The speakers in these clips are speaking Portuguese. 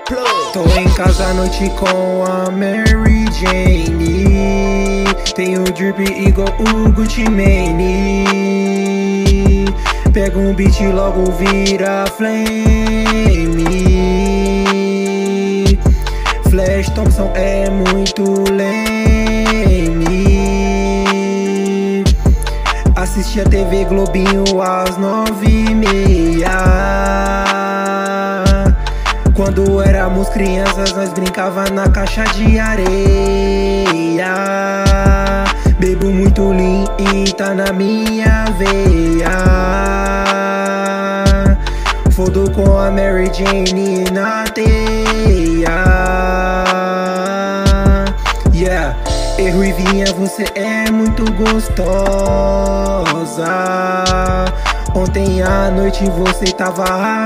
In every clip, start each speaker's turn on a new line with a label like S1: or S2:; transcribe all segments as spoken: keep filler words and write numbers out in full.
S1: Tô em casa à noite com a Mary Jane. Tenho drip igual o Gucci Mane. Pega um beat e logo vira flame. Flash Thompson é muito lame. Assistia T V Globinho às nove e meia. Quando éramos crianças, nós brincava na caixa de areia. Bebo muito lean e tá na minha veia. Fodo com a Mary Jane na teia. Yeah, erro e vinha, você é muito gostosa. Ontem à noite você tava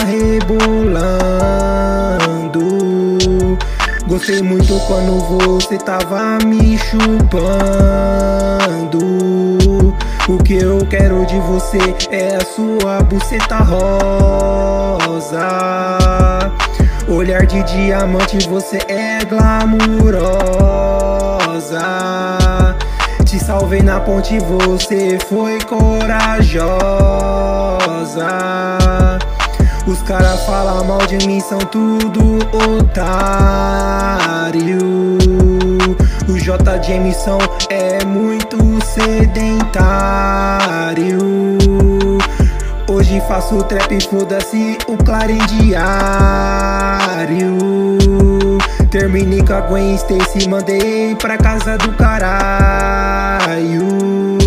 S1: rebolando. Gostei muito quando você tava me chupando. O que eu quero de você é a sua buceta rosa. Olhar de diamante, você é glamurosa. Te salvei na ponte, você foi corajosa. Os caras falam mal de mim, são tudo otário. O J.Jameson é muito sedentário. Hoje faço trap, foda-se o Clarim Diário. Terminei com a Gwen Stacy, mandei pra casa do caralho.